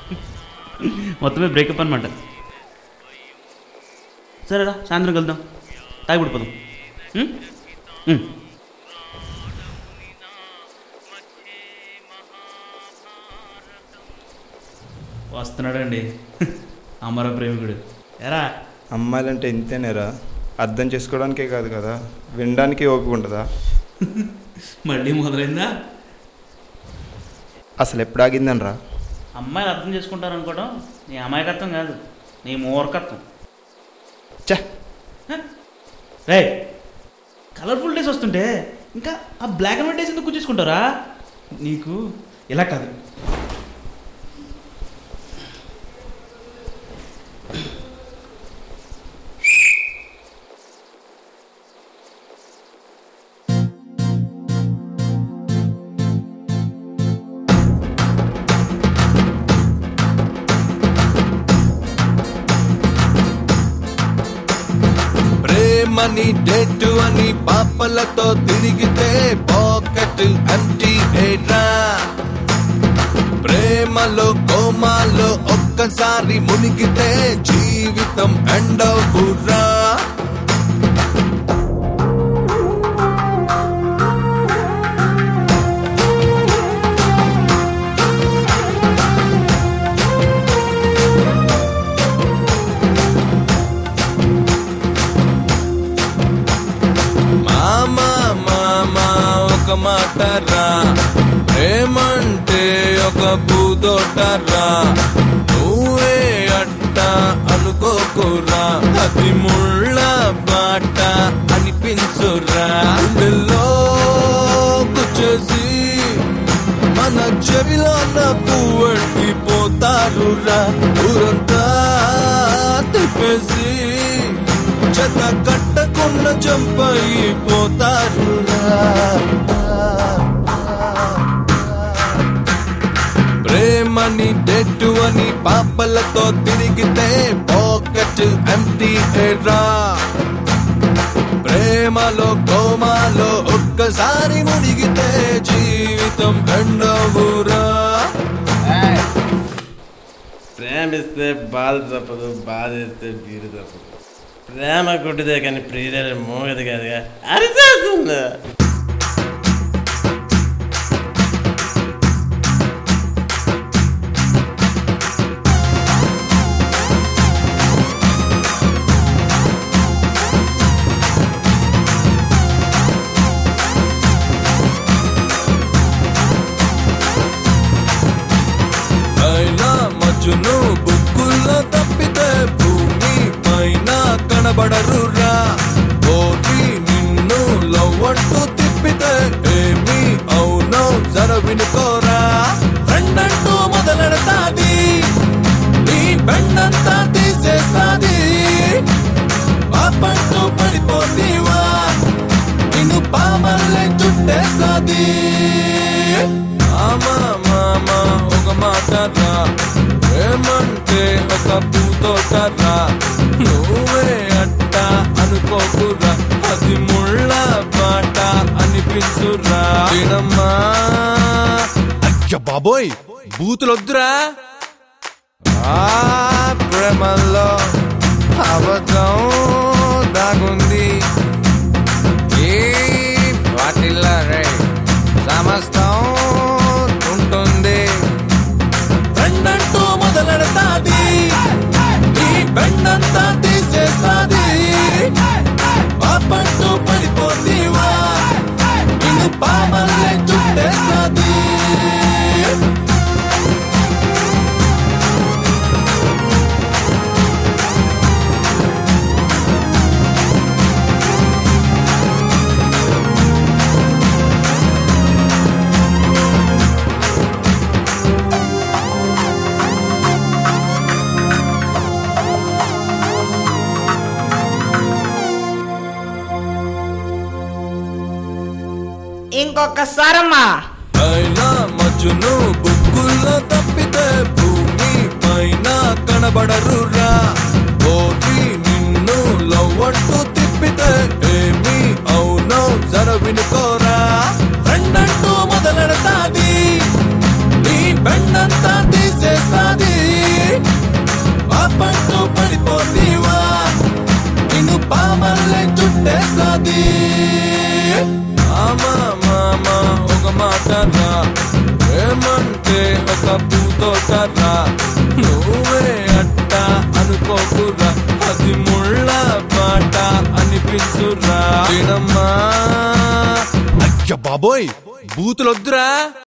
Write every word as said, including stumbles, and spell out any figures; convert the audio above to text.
మొత్తమే బ్రేకప్ అనమాట. సరేరా సాయంత్రం కలుద్దాం, తాగి పడిపోదాం. వస్తున్నాడండి అమర ప్రేమికుడు. ఎరా అమ్మాయిలంటే ఇంతేనేరా, అర్థం చేసుకోవడానికే కాదు కదా వినడానికి ఓపిక ఉంటుందా? మళ్ళీ మొదలైందా? అసలు ఎప్పుడు ఆగిందనరా? అమ్మాయిలు అర్థం చేసుకుంటారు అనుకోవడం నీ అమాయకత్వం కాదు, నీ మూర్ఖత్వం. చ రే కలర్ఫుల్ డేస్ వస్తుంటే ఇంకా ఆ బ్లాక్ అండ్ వైట్ డేస్ ఎందుకు కూర్చేసుకుంటారా? నీకు ఇలా కాదు. మనీ డేటు అని పాపలతో తిరిగితే పాకెట్ ఎంటీ ఏరా. ప్రేమలో కోమాలో ఒక్కసారి మునిగితే జీవితం ఎండవురా. ఒక మాటరా, ప్రేమంటే ఒక పూదోటరా. నువ్వే అట్ట అనుకోకురా, అది ముళ్ళ బాట అనిపించురా. గుండెల్లో కూర్చేసి మన చెవిలో పువ్వెట్టి పోతారురా. ఊరంతా తిప్పేసి చెత్త కట్టకుండా చంపైపోతారురా. ప్రేమని డెట్టు అని పాపలతో తిరిగితే పాకెట్ ఎంటీ ఏరా. ప్రేమలో కోమాలో ఒక్కసారి మునిగితే జీవితం ఎండవురా. ప్రేమిస్తే బాధ తప్పదు, బాధ ఇస్తే బీరు తప్పదు. ప్రేమ కొట్టిదే కానీ ప్రియుల మోగదు కాదుగా, అరిచేస్తుందా? అయినా మజ్జును బుక్కుల్లో తప్పితే భూమి పైన కనబడరురా. ఓరి నిన్ను లవ్వంటూ తిప్పితే ఏమి అవునో జర వినుకోరా. ఫ్రెండ్ అంటూ మొదలెడతాది, నీ బెండంతా తీసేస్తాది. పాపంటూ పడిపోతీవా, నిన్ను పామల్లే చుట్టేస్తాది. మామా మామా ఒక మాటరా, ఏమంటే ఒక పూతోటరా. నువ్వే అట్ట అనుకోకురా, అది ముళ్ళ బాట అనిపించురా. వినమ్మా, అయ్య బాబోయ్ బూతులొద్దురా. ఆ ప్రేమల్లో అబద్ధం దాగుంది, ఈ వాటిల్లో రే సమస్తం ఉంటుంది. ఫ్రెండంటూ మొదలెడతాది, నీ బెండంతా తీసేస్తాది. పాపంటూ పడిపోతీవా, నిన్ను పామల్లే చుట్టేస్తాది. ఇంకొకసారమ్మా. అయినా మజ్జును బుక్కుల్లో తప్పితే భూమి పైన కనబడరురా. ఓరి నిన్ను లవ్వంటూ తిప్పితే ఏమి అవునో జర వినుకోరా. ఫ్రెండ్ అంటూ మొదలెడతాది, నీ కన్నంతా తీసేస్తాది పాపంటూ పడిపోతీవా నిన్ను పామల్లే చుట్టేస్తాది మామా మామా ఒక మాట రా ఏమంటే ఒక పూతోటరా నువ్వే అట్టా అనుకోకురా అది ముళ్ళ పాట అనిపించురా వినమ్మా అయ్య బాబోయ్ బూతులొద్దురా